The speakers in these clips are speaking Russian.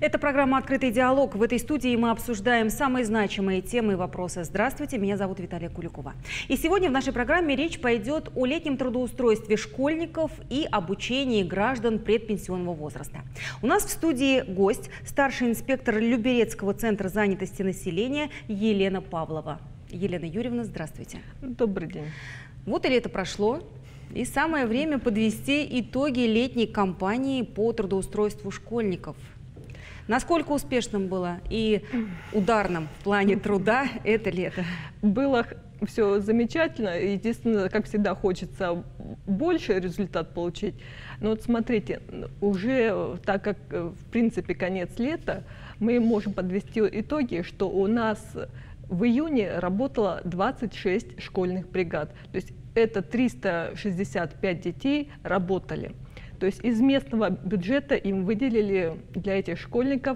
Это программа «Открытый диалог». В этой студии мы обсуждаем самые значимые темы и вопросы. Здравствуйте, меня зовут Виталия Куликова. И сегодня в нашей программе речь пойдет о летнем трудоустройстве школьников и обучении граждан предпенсионного возраста. У нас в студии гость, старший инспектор Люберецкого центра занятости населения Елена Павлова. Елена Юрьевна, здравствуйте. Добрый день. Вот и лето прошло. И самое время подвести итоги летней кампании по трудоустройству школьников. Насколько успешным было и ударным в плане труда это лето? Было все замечательно. Единственное, как всегда, хочется больше результат получить. Но вот смотрите, уже так как, в принципе, конец лета, мы можем подвести итоги, что у нас в июне работало 26 школьных бригад. То есть это 365 детей работали. То есть из местного бюджета им выделили для этих школьников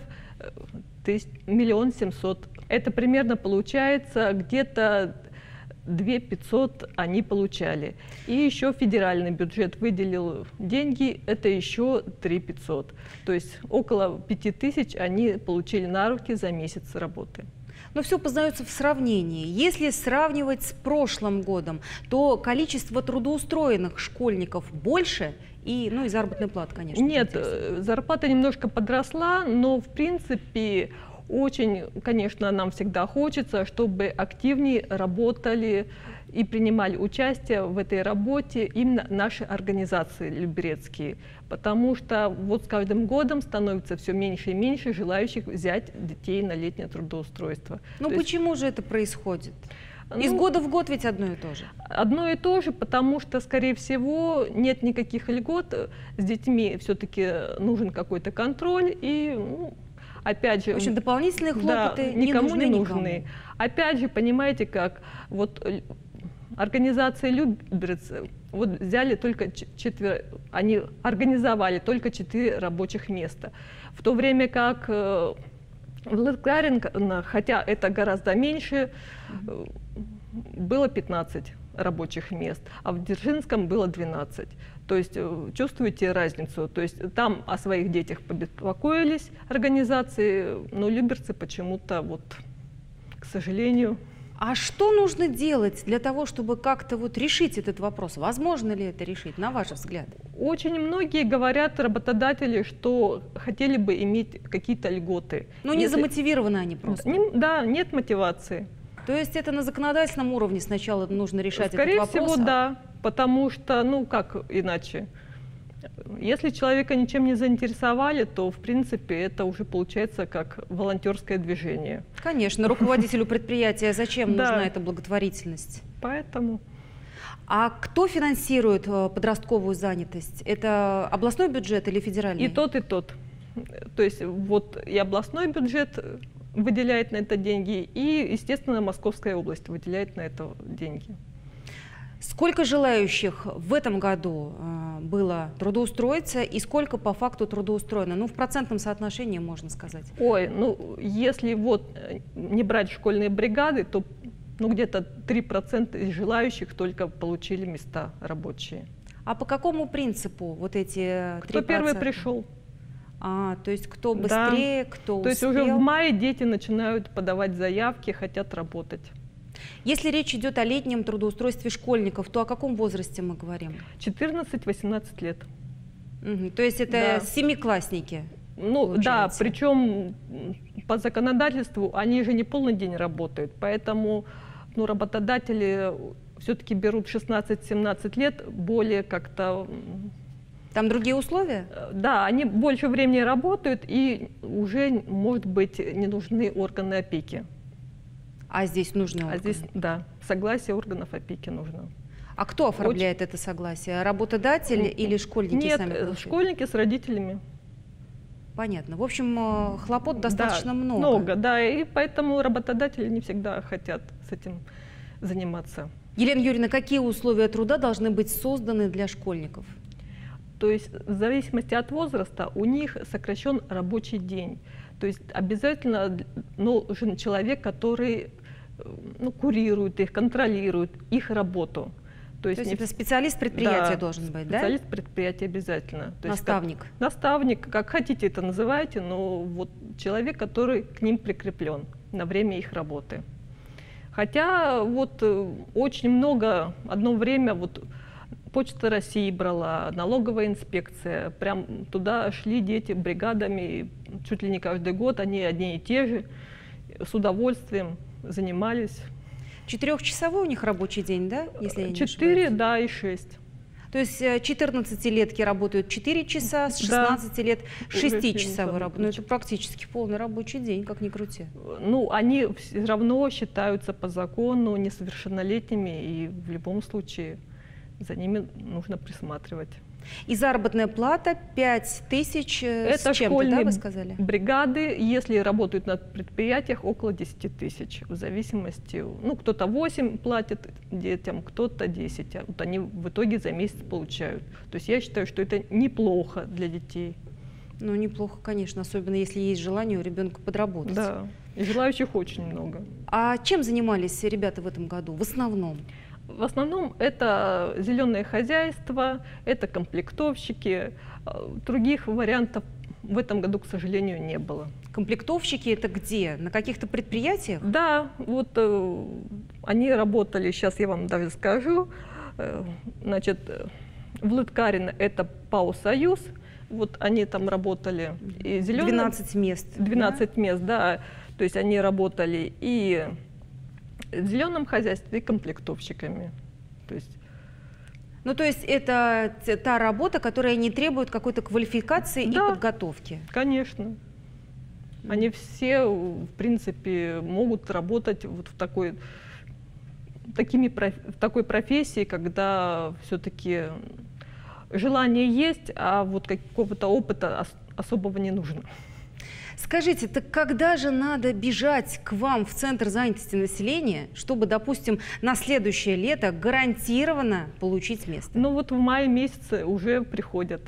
1 700 000. Это примерно получается где-то 2 500 они получали. И еще федеральный бюджет выделил деньги, это еще 3 500. То есть около 5000 они получили на руки за месяц работы. Но все познается в сравнении. Если сравнивать с прошлым годом, то количество трудоустроенных школьников больше, и заработная плата, конечно. Нет, зарплата немножко подросла, но в принципе очень, конечно, нам всегда хочется, чтобы активнее работали и принимали участие в этой работе именно наши организации люберецкие. Потому что вот с каждым годом становится все меньше и меньше желающих взять детей на летнее трудоустройство. Ну почему же это происходит? Из года в год ведь одно и то же. Одно и то же, потому что, скорее всего, нет никаких льгот. С детьми все-таки нужен какой-то контроль и, опять же... В общем, дополнительные хлопоты никому не нужны. Опять же, понимаете, как вот организация Люберец, вот взяли только 4, они организовали только 4 рабочих места. В то время как в Латгарина, хотя это гораздо меньше, было 15 рабочих мест, а в Дзержинском было 12. То есть чувствуете разницу? То есть там о своих детях побеспокоились организации, но люберцы почему-то, вот, к сожалению... А что нужно делать для того, чтобы как-то решить этот вопрос? Возможно ли это решить, на ваш взгляд? Очень многие говорят, работодатели, что хотели бы иметь какие-то льготы. Но не замотивированы они просто. Да, нет мотивации. То есть это на законодательном уровне сначала нужно решать этот вопрос? Скорее всего, да, потому что, как иначе? Если человека ничем не заинтересовали, то, в принципе, это уже получается как волонтерское движение. Конечно, руководителю предприятия зачем нужна эта благотворительность? Поэтому. А кто финансирует подростковую занятость? Это областной бюджет или федеральный? И тот, и тот. То есть вот и областной бюджет выделяет на это деньги, и, естественно, Московская область выделяет на это деньги. Сколько желающих в этом году было трудоустроиться и сколько по факту трудоустроено? В процентном соотношении можно сказать. Ой, если не брать школьные бригады, то где-то 3% из желающих только получили места рабочие. А по какому принципу эти 3%? Кто первый пришел. То есть кто быстрее, кто успел? То есть уже в мае дети начинают подавать заявки, хотят работать. Если речь идет о летнем трудоустройстве школьников, то о каком возрасте мы говорим? 14-18 лет. То есть это семиклассники? Да, причем по законодательству они же не полный день работают, поэтому работодатели все-таки берут 16-17 лет, более как-то... Там другие условия? Да, они больше времени работают и уже, может быть, не нужны органы опеки. А здесь нужны органы? А здесь, да, согласие органов опеки нужно. А кто оформляет это согласие? Работодатель или школьники сами? Нет, школьники с родителями. Понятно. В общем, хлопот достаточно много. Много, да, и поэтому работодатели не всегда хотят с этим заниматься. Елена Юрьевна, какие условия труда должны быть созданы для школьников? То есть в зависимости от возраста у них сокращен рабочий день. То есть обязательно нужен человек, который курирует их, контролирует их работу. То есть это специалист предприятия, да, должен быть, да? Специалист предприятия обязательно. То наставник. Есть, наставник, как хотите это называйте, но вот человек, который к ним прикреплен на время их работы. Хотя вот очень много, одно время вот Почта России брала, налоговая инспекция, прям туда шли дети бригадами, чуть ли не каждый год, они одни и те же, с удовольствием занимались. 4-часовой у них рабочий день, да? Если я не 4, ошибаюсь? да, и 6. То есть 14-летки работают 4 часа, с 16 лет 6-часовой работают. Ну, это практически полный рабочий день, как ни крути. Ну, они все равно считаются по закону несовершеннолетними, и в любом случае за ними нужно присматривать. И заработная плата 5000 это с чем-то, да, вы сказали? Бригады, если работают на предприятиях, около 10 тысяч, в зависимости, ну, кто-то 8 платит детям, кто-то 10, а вот они в итоге за месяц получают. То есть я считаю, что это неплохо для детей. Ну, неплохо, конечно, особенно если есть желание у ребенка подработать. Да, и желающих очень много. А чем занимались ребята в этом году в основном? В основном это зеленое хозяйство, это комплектовщики. Других вариантов в этом году, к сожалению, не было. Комплектовщики это где? На каких-то предприятиях? Да, вот они работали, сейчас я вам даже скажу, значит, в Лыткарино это ПАО «Союз», вот они там работали. И 12 мест. 12 да? мест, да. То есть они работали и в зеленом хозяйстве, и комплектовщиками. То есть... Ну, то есть это та работа, которая не требует какой-то квалификации, да, и подготовки? Конечно. Они все, в принципе, могут работать вот в такой профессии, когда все-таки желание есть, а вот какого-то опыта особого не нужно. Скажите, так когда же надо бежать к вам в Центр занятости населения, чтобы, допустим, на следующее лето гарантированно получить место? Ну вот в мае месяце уже приходят.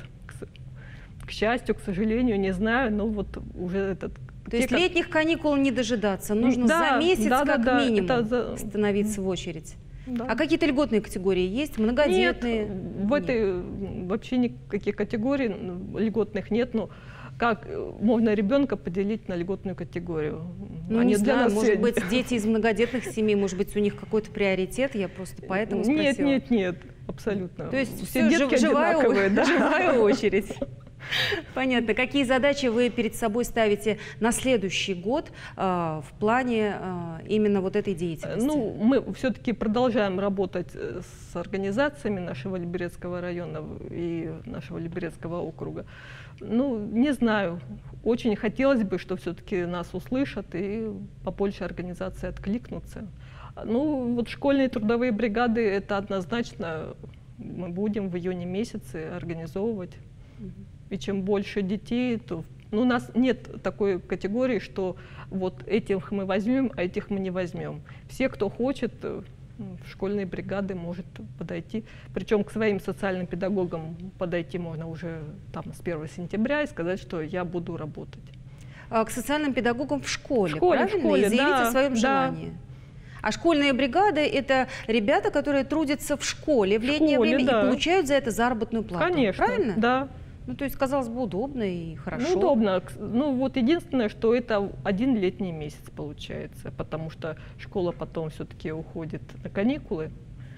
К счастью, к сожалению, не знаю, но вот уже этот... То есть летних каникул не дожидаться, нужно за месяц как минимум становиться в очередь. Да. А какие-то льготные категории есть? Многодетные? Нет, в этой вообще никаких категорий льготных нет. Но как можно ребенка поделить на льготную категорию? Ну, не знаю, может быть, дети из многодетных семей, может быть, у них какой-то приоритет, я просто поэтому спросила. Нет, абсолютно. То есть все детки одинаковые, да? Живая очередь. Понятно. Какие задачи вы перед собой ставите на следующий год в плане именно вот этой деятельности? Ну, мы все-таки продолжаем работать с организациями нашего Люберецкого района и нашего Люберецкого округа. Ну, не знаю, очень хотелось бы, что все-таки нас услышат и побольше организаций откликнутся. Ну, вот школьные трудовые бригады, это однозначно мы будем в июне месяце организовывать. И чем больше детей, то у нас нет такой категории, что вот этих мы возьмем, а этих мы не возьмем. Все, кто хочет, в школьные бригады может подойти. Причем к своим социальным педагогам подойти можно уже там, с 1 сентября и сказать, что я буду работать. А к социальным педагогам в школе, правильно? В школе, и заявить да, о своем желании. А школьные бригады – это ребята, которые трудятся в школе в летнее время, да, и получают за это заработную плату. Конечно, правильно? Да. Ну, то есть, казалось бы, удобно и хорошо. Ну, удобно. Ну, вот единственное, что это один летний месяц получается, потому что школа потом все-таки уходит на каникулы,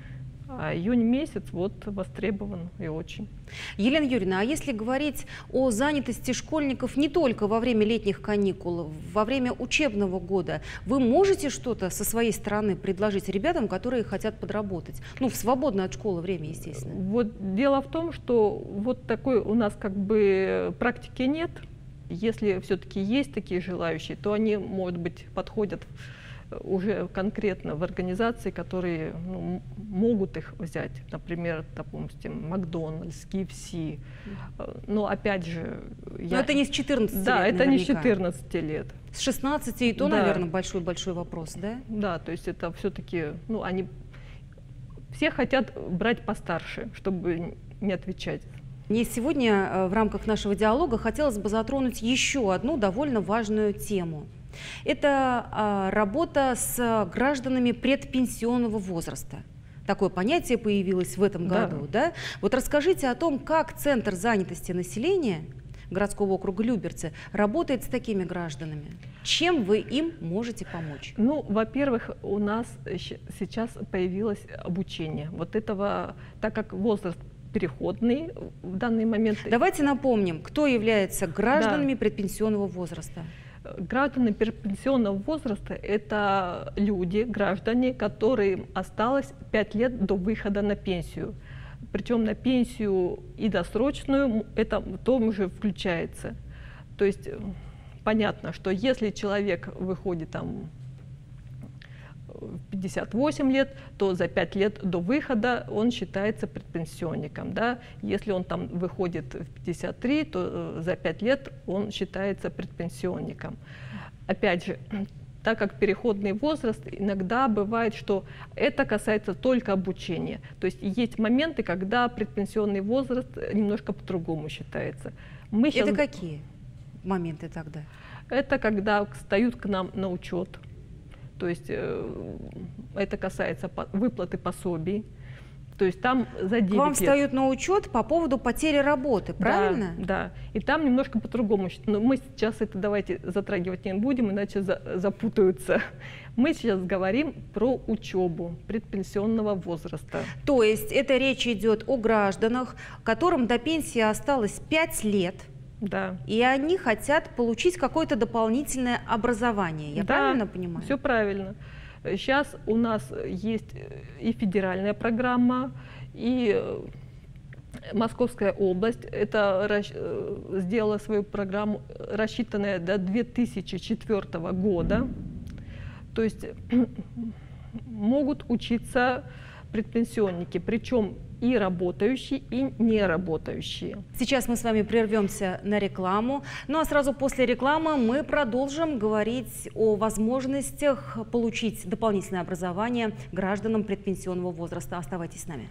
а июнь месяц вот востребован и очень. Елена Юрьевна, а если говорить о занятости школьников не только во время летних каникул, во время учебного года, вы можете что-то со своей стороны предложить ребятам, которые хотят подработать? Ну, в свободное от школы время, естественно. Вот дело в том, что вот такой у нас как бы практики нет. Если все-таки есть такие желающие, то они, может быть, подходят уже конкретно в организации, которые могут их взять. Например, допустим, Макдональдс, KFC. Но опять же... Но это не с 14 лет, Да, это наверняка. не с 14 лет. С 16 и то, да, наверное, большой-большой вопрос, да? Да, то есть это все-таки... Ну, они все хотят брать постарше, чтобы не отвечать. Мне сегодня в рамках нашего диалога хотелось бы затронуть еще одну довольно важную тему. Это работа с гражданами предпенсионного возраста. Такое понятие появилось в этом году, да? Вот расскажите о том, как Центр занятости населения городского округа Люберцы работает с такими гражданами. Чем вы им можете помочь? Ну, во-первых, у нас сейчас появилось обучение. Вот этого, так как возраст переходный в данный момент. Давайте напомним, кто является гражданами предпенсионного возраста. Граждане предпенсионного возраста – это люди, граждане, которым осталось 5 лет до выхода на пенсию. Причем на пенсию и досрочную это в том же включается. То есть понятно, что если человек выходит там в 58 лет, то за 5 лет до выхода он считается предпенсионником. Да? Если он там выходит в 53, то за 5 лет он считается предпенсионником. Опять же, так как переходный возраст, иногда бывает, что это касается только обучения. То есть есть моменты, когда предпенсионный возраст немножко по-другому считается. Это какие моменты тогда? Это когда встают к нам на учет. То есть это касается выплаты пособий. То есть там за 9 лет. К вам встают на учет по поводу потери работы, правильно? Да, да. И там немножко по-другому. Но мы сейчас это давайте затрагивать не будем, иначе запутаются. Мы сейчас говорим про учебу предпенсионного возраста. То есть это речь идет о гражданах, которым до пенсии осталось 5 лет. Да. И они хотят получить какое-то дополнительное образование. Я правильно понимаю? Все правильно. Сейчас у нас есть и федеральная программа, и Московская область сделала свою программу, рассчитанная до 2004 года. То есть могут учиться предпенсионники, причем и работающие, и не работающие. Сейчас мы с вами прервемся на рекламу. Ну а сразу после рекламы мы продолжим говорить о возможностях получить дополнительное образование гражданам предпенсионного возраста. Оставайтесь с нами.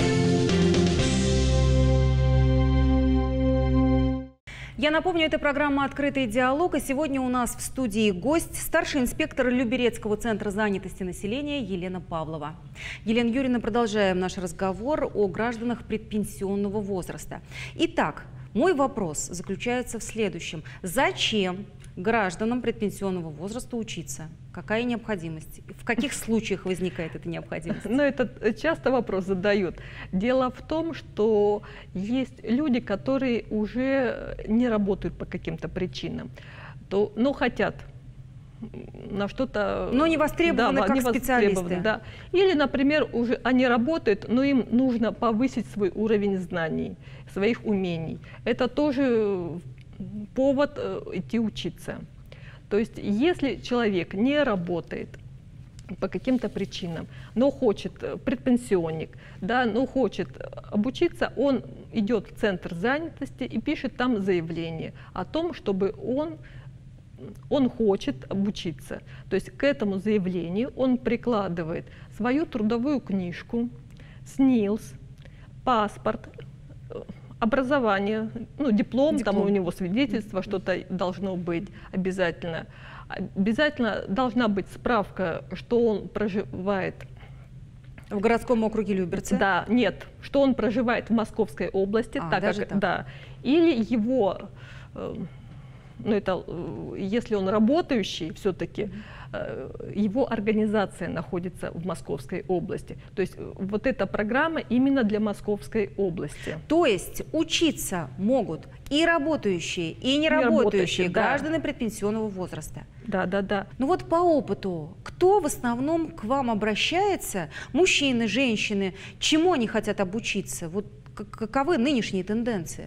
Я напомню, это программа «Открытый диалог», и сегодня у нас в студии гость, старший инспектор Люберецкого центра занятости населения Елена Павлова. Елена Юрьевна, продолжаем наш разговор о гражданах предпенсионного возраста. Итак, мой вопрос заключается в следующем. Зачем гражданам предпенсионного возраста учиться? Какая необходимость? В каких случаях возникает эта необходимость? Ну, это часто вопрос задают. Дело в том, что есть люди, которые уже не работают по каким-то причинам, но хотят на что-то... Но не востребованы как специалисты. Да. Или, например, уже они работают, но им нужно повысить свой уровень знаний, своих умений. Это тоже повод идти учиться. То есть, если человек не работает по каким-то причинам, но хочет, предпенсионник, да, но хочет обучиться, он идет в центр занятости и пишет там заявление о том, чтобы он хочет обучиться. То есть к этому заявлению он прикладывает свою трудовую книжку, СНИЛС, паспорт, образование, ну, диплом, там у него свидетельство, что-то должно быть обязательно. Обязательно должна быть справка, что он проживает в городском округе Люберцы? Да, нет, что он проживает в Московской области, так. Да, или его, ну это, если он работающий, все-таки его организация находится в Московской области. То есть вот эта программа именно для Московской области. То есть учиться могут и работающие, и неработающие граждане предпенсионного возраста. Да, да, да. Ну вот по опыту, кто в основном к вам обращается? Мужчины, женщины, чему они хотят обучиться? Вот каковы нынешние тенденции?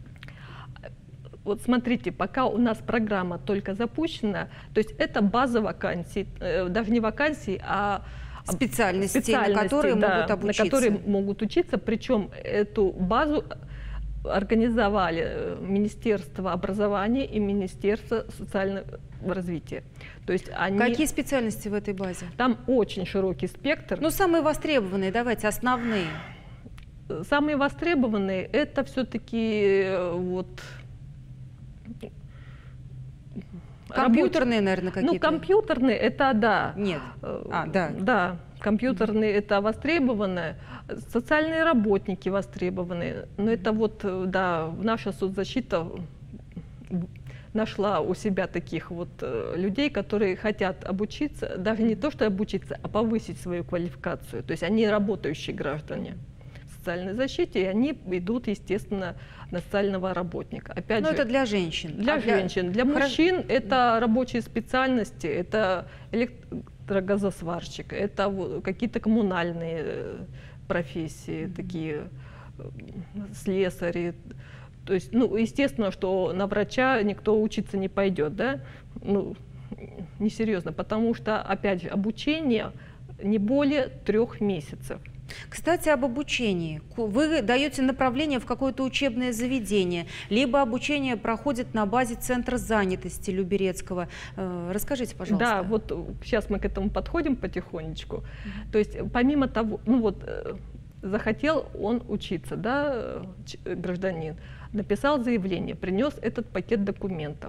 Вот смотрите, пока у нас программа только запущена, то есть это база вакансий, даже не вакансий, а специальности, на которые могут обучиться. На которые могут учиться, причем эту базу организовали Министерство образования и Министерство социального развития. То есть они... Какие специальности в этой базе? Там очень широкий спектр. Ну, самые востребованные, давайте, основные. Самые востребованные это все-таки вот Компьютерные, наверное, какие-то? Ну, компьютерные, это да. Нет. Да. Да, компьютерные это востребованное, социальные работники востребованные. Но это вот, да, наша соцзащита нашла у себя таких вот людей, которые хотят обучиться, даже не то, что обучиться, а повысить свою квалификацию. То есть они работающие граждане в социальной защите, и они идут, естественно, на социального работника. Опять Но же, это для женщин. Для женщин. Для мужчин это рабочие специальности, это электрогазосварщик, это какие-то коммунальные профессии, такие слесари. То есть, ну, естественно, что на врача никто учиться не пойдет, да? Ну, несерьезно, потому что, опять же, обучение не более 3 месяцев. Кстати, об обучении. Вы даете направление в какое-то учебное заведение, либо обучение проходит на базе Центра занятости Люберецкого. Расскажите, пожалуйста. Да, вот сейчас мы к этому подходим потихонечку. То есть, помимо того, ну вот, захотел он учиться, да, гражданин, написал заявление, принес этот пакет документов.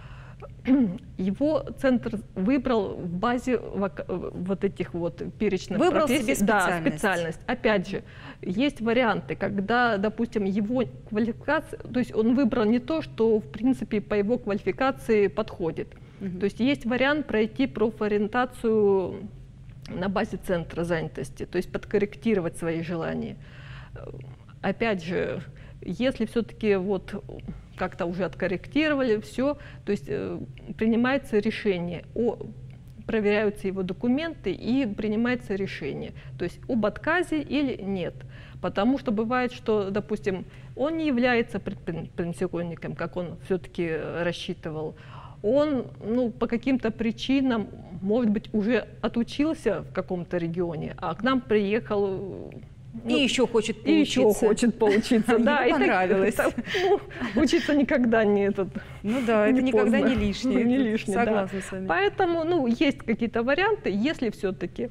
Его центр выбрал в базе вот этих вот перечных выбрал профессий. себе специальность. Да, специальность. Опять же, есть варианты, когда, допустим, его квалификация, то есть он выбрал не то, что в принципе по его квалификации подходит. То есть есть вариант пройти профориентацию на базе центра занятости, то есть подкорректировать свои желания. Опять же, если все-таки вот как-то уже откорректировали все, то есть принимается решение, проверяются его документы и принимается решение, то есть об отказе или нет. Потому что бывает, что, допустим, он не является предпенсионником, как он все-таки рассчитывал, он, ну, по каким-то причинам, может быть, уже отучился в каком-то регионе, а к нам приехал. И еще хочет поучиться. И еще хочет поучиться, да. Ему понравилось. Учиться никогда не этот. Ну да, это никогда не лишнее. Не лишнее, да. Согласна с вами. Поэтому, ну, есть какие-то варианты, если все-таки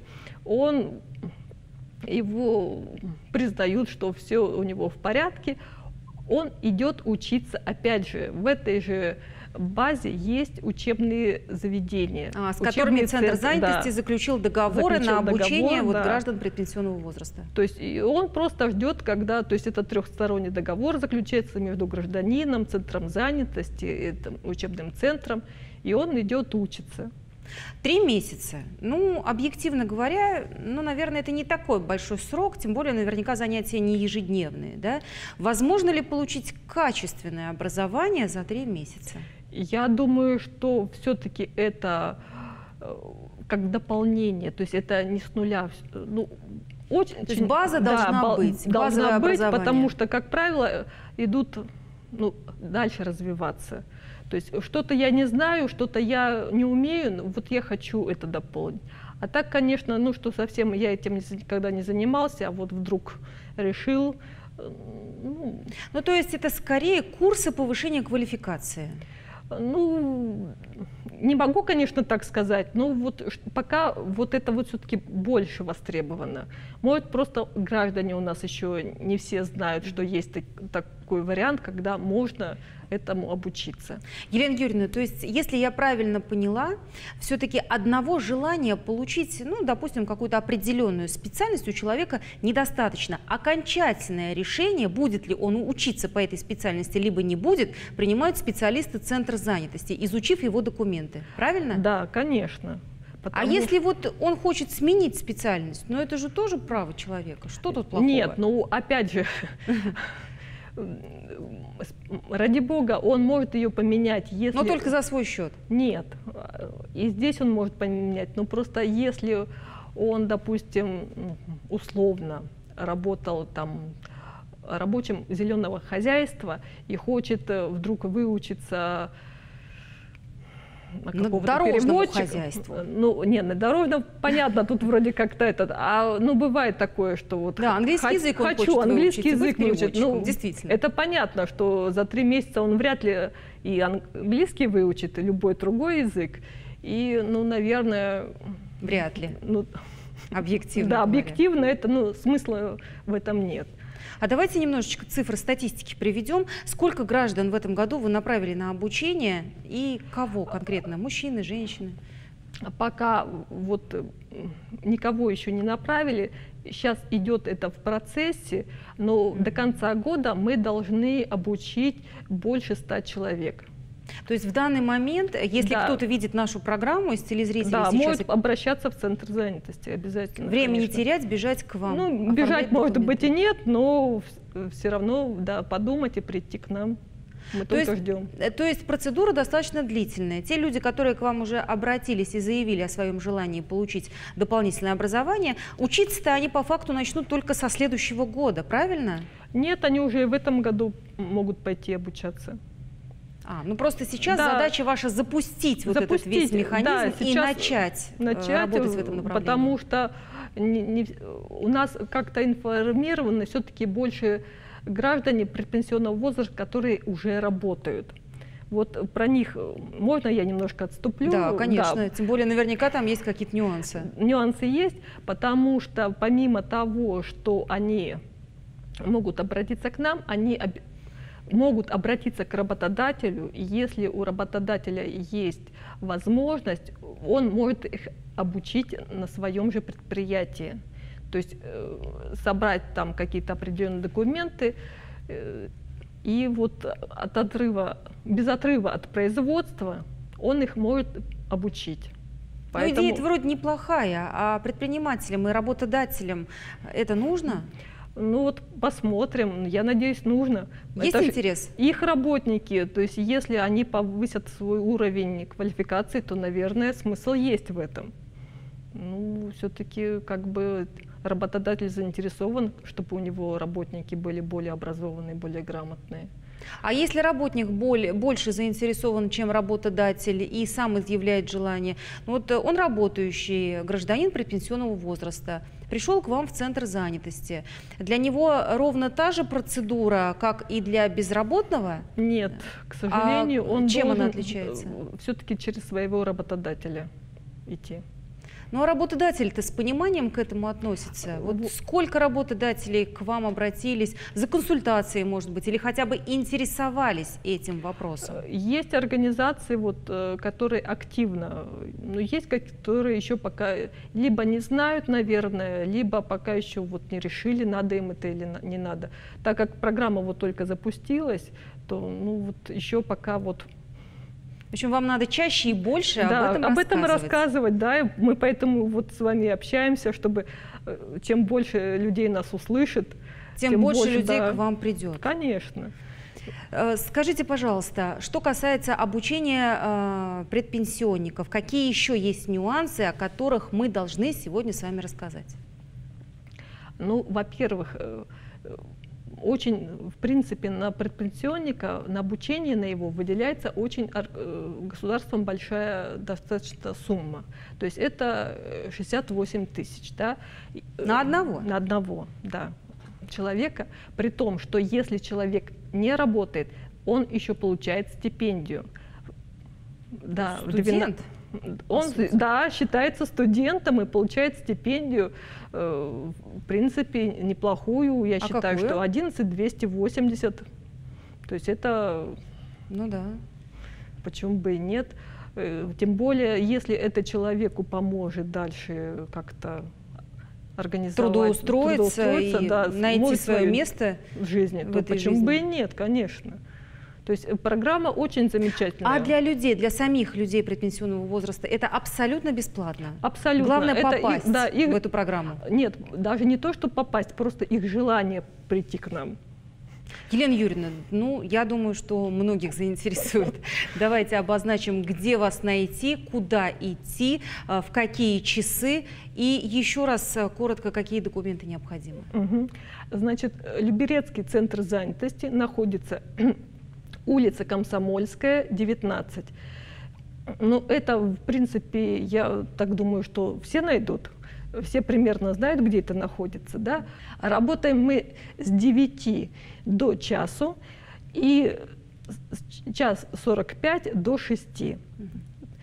его признают, что все у него в порядке, он идет учиться, опять же, в этой же базе есть учебные заведения. С которыми Центр занятости заключил договоры на обучение граждан предпенсионного возраста. То есть он просто ждет, когда, то есть это трехсторонний договор заключается между гражданином, Центром занятости, учебным центром, и он идет учиться. 3 месяца. Ну, объективно говоря, ну, наверное, это не такой большой срок, тем более наверняка занятия не ежедневные, да? Возможно ли получить качественное образование за 3 месяца? Я думаю, что все-таки это как дополнение, то есть это не с нуля. Ну, очень, то есть база должна быть, должна быть, потому что, как правило, идут дальше развиваться. То есть что-то я не знаю, что-то я не умею, вот я хочу это дополнить. А так, конечно, ну что совсем я этим никогда не занимался, а вот вдруг решил. Ну, то есть это скорее курсы повышения квалификации? Ну, не могу, конечно, так сказать, но вот пока вот это вот все-таки больше востребовано. Может, просто граждане у нас еще не все знают, что есть такой вариант, когда можно этому обучиться. Елена Юрьевна, то есть, если я правильно поняла, все-таки одного желания получить, ну, допустим, какую-то определенную специальность у человека недостаточно. Окончательное решение, будет ли он учиться по этой специальности, либо не будет, принимают специалисты Центра занятости, изучив его документы. Правильно? Да, конечно. А если вот он хочет сменить специальность, ну это же тоже право человека. Что тут плохого? Нет, ну опять же, ради бога, он может ее поменять, если... Но только за свой счет? Нет. И здесь он может поменять. Но просто если он, допустим, условно работал там рабочим зеленого хозяйства и хочет вдруг выучиться на дорожному хозяйству. Ну, не, на дорожном, понятно, тут вроде как-то ну, бывает такое, что вот... Да, английский язык он хочет английский язык выучить. Ну, действительно. Это понятно, что за 3 месяца он вряд ли и английский выучит, и любой другой язык. И, ну, наверное... Вряд ли. Ну, объективно. Да, объективно это, ну, смысла в этом нет. А давайте немножечко цифры статистики приведем. Сколько граждан в этом году вы направили на обучение и кого конкретно? Мужчины, женщины? Пока вот никого еще не направили, сейчас идет это в процессе, но до конца года мы должны обучить больше 100 человек. То есть в данный момент, если кто-то видит нашу программу из телезрителей, да, сейчас может обращаться в центр занятости обязательно. Времени конечно. не терять, бежать к вам. Ну, бежать, может быть, и нет, но все равно, да, подумать и прийти к нам. Мы только ждем. То есть процедура достаточно длительная. Те люди, которые к вам уже обратились и заявили о своем желании получить дополнительное образование, учиться-то они по факту начнут только со следующего года, правильно? Нет, они уже в этом году могут пойти обучаться. Ну просто сейчас задача ваша запустить вот этот весь механизм и начать работать в этом направлении. Потому что у нас как-то информированы все-таки больше граждане предпенсионного возраста, которые уже работают. Вот про них можно я немножко отступлю? Да, конечно. Да. Тем более наверняка там есть какие-то нюансы. Нюансы есть, потому что помимо того, что они могут обратиться к нам, они могут обратиться к работодателю, и если у работодателя есть возможность, он может их обучить на своем же предприятии. То есть собрать там какие-то определенные документы, и вот без отрыва от производства он их может обучить. Поэтому... идея вроде неплохая, а предпринимателям и работодателям это нужно? Ну вот посмотрим, я надеюсь, нужно. Есть интерес? Их работники, то есть если они повысят свой уровень квалификации, то, наверное, смысл есть в этом. Ну, все-таки как бы работодатель заинтересован, чтобы у него работники были более образованные, более грамотные. А если работник больше заинтересован, чем работодатель, и сам изъявляет желание, вот он работающий гражданин предпенсионного возраста, пришел к вам в центр занятости, для него ровно та же процедура, как и для безработного? Нет, к сожалению, он чем должен она отличается? Все-таки через своего работодателя идти. Ну а работодатель-то с пониманием к этому относится? Вот сколько работодателей к вам обратились за консультацией, может быть, или хотя бы интересовались этим вопросом? Есть организации, которые активно, но есть которые еще пока либо не знают, наверное, либо пока еще не решили, надо им это или не надо. Так как программа только запустилась, то еще пока В общем, вам надо чаще и больше об этом рассказывать. Да, мы поэтому с вами общаемся, чтобы чем больше людей нас услышит, тем больше людей к вам придет. Конечно. Скажите, пожалуйста, что касается обучения предпенсионников, какие еще есть нюансы, о которых мы должны сегодня с вами рассказать? Ну, во-первых, очень, в принципе, на предпенсионника, на обучение на его выделяется очень государством большая достаточно сумма. То есть это 68 тысяч. Да? На одного? На одного, да, человека. При том, что если человек не работает, он еще получает стипендию. Да, студент? Он, да, считается студентом и получает стипендию, в принципе, неплохую, я считаю, какую? что 11 280. То есть это, ну да, почему бы и нет. Тем более, если это человеку поможет дальше как-то организовать, трудоустроиться и да, найти свое место в жизни, то почему жизни? бы и нет, конечно. То есть программа очень замечательная. А для людей, для самих людей предпенсионного возраста это абсолютно бесплатно? Абсолютно. Главное попасть в эту программу? Нет, даже не то, что попасть, просто их желание прийти к нам. Елена Юрьевна, я думаю, что многих заинтересует. Давайте обозначим, где вас найти, куда идти, в какие часы и еще раз коротко, какие документы необходимы. Значит, Люберецкий центр занятости находится улица Комсомольская, 19. Ну, это, в принципе, я так думаю, что все найдут. Все примерно знают, где это находится. Да? Работаем мы с 9 до часу и с 1:45 до 6.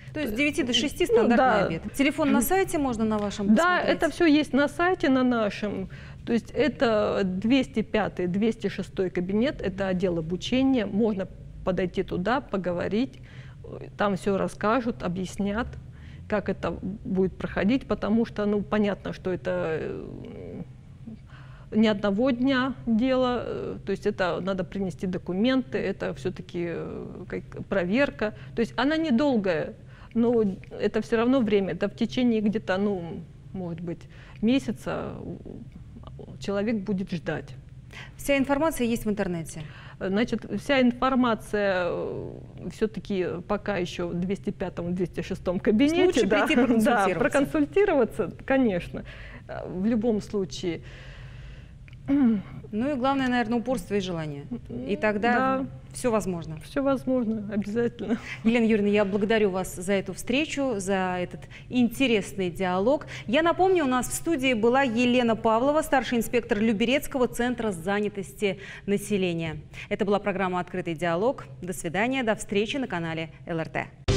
То есть с 9 до 6 стандартный да. обед. Телефон на сайте можно на вашем Да, посмотреть? это все есть на сайте на нашем. То есть это 205-206 кабинет, это отдел обучения. Можно подойти туда, поговорить. Там все расскажут, объяснят, как это будет проходить, потому что, ну, понятно, что это не одного дня дело, то есть это надо принести документы, это все-таки проверка. То есть она недолгая, но это все равно время, это в течение где-то, ну, может быть, месяца человек будет ждать. Вся информация есть в интернете? Значит, вся информация все-таки пока еще в 205-206 кабинете. Лучше прийти проконсультироваться. Да, проконсультироваться, конечно, в любом случае. Ну и главное, наверное, упорство и желание. И тогда все возможно. Все возможно, обязательно. Елена Юрьевна, я благодарю вас за эту встречу, за этот интересный диалог. Я напомню, у нас в студии была Елена Павлова, старший инспектор Люберецкого центра занятости населения. Это была программа «Открытый диалог». До свидания, до встречи на канале ЛРТ.